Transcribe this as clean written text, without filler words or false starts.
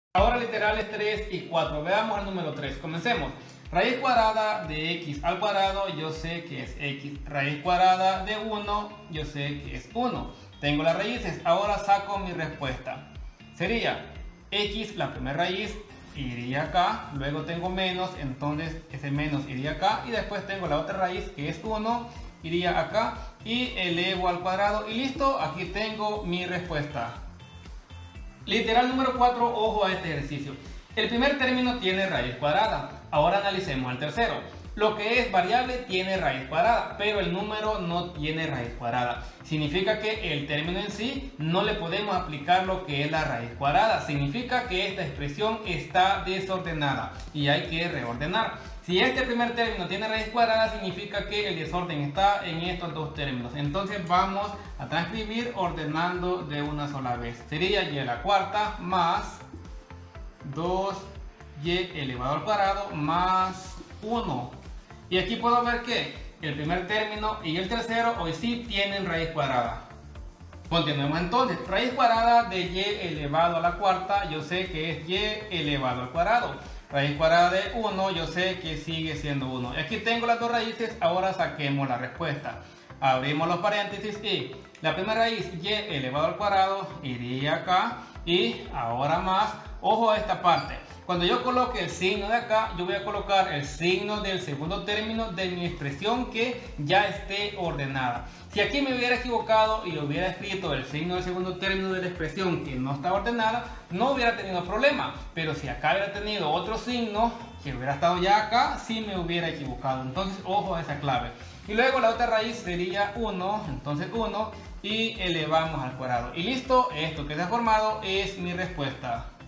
Ahora literales 3 y 4. Veamos el número 3. Comencemos. Raíz cuadrada de x al cuadrado, yo sé que es x. Raíz cuadrada de 1, yo sé que es 1. Tengo las raíces. Ahora saco mi respuesta. Sería x, la primera raíz, iría acá. Luego tengo menos, entonces ese menos iría acá. Y después tengo la otra raíz que es 1, iría acá. Y elevo al cuadrado. Y listo, aquí tengo mi respuesta. Literal número 4, ojo a este ejercicio. El primer término tiene raíz cuadrada. Ahora analicemos el tercero. Lo que es variable tiene raíz cuadrada, pero el número no tiene raíz cuadrada. Significa que el término en sí no le podemos aplicar lo que es la raíz cuadrada. Significa que esta expresión está desordenada y hay que reordenar. Si este primer término tiene raíz cuadrada, significa que el desorden está en estos dos términos. Entonces vamos a transcribir ordenando de una sola vez. Sería y a la cuarta más 2y elevado al cuadrado más 1. Y aquí puedo ver que el primer término y el tercero hoy sí tienen raíz cuadrada. Continuemos entonces. Raíz cuadrada de y elevado a la cuarta, yo sé que es y elevado al cuadrado. Raíz cuadrada de 1, yo sé que sigue siendo 1. Y aquí tengo las dos raíces, ahora saquemos la respuesta. Abrimos los paréntesis y la primera raíz y elevado al cuadrado iría acá. Y ahora más, ojo a esta parte. Cuando yo coloque el signo de acá, yo voy a colocar el signo del segundo término de mi expresión que ya esté ordenada. Si aquí me hubiera equivocado y hubiera escrito el signo del segundo término de la expresión que no está ordenada, no hubiera tenido problema. Pero si acá hubiera tenido otro signo que hubiera estado ya acá, sí me hubiera equivocado. Entonces, ojo a esa clave. Y luego la otra raíz sería 1, entonces 1 y elevamos al cuadrado. Y listo, esto que se ha formado es mi respuesta.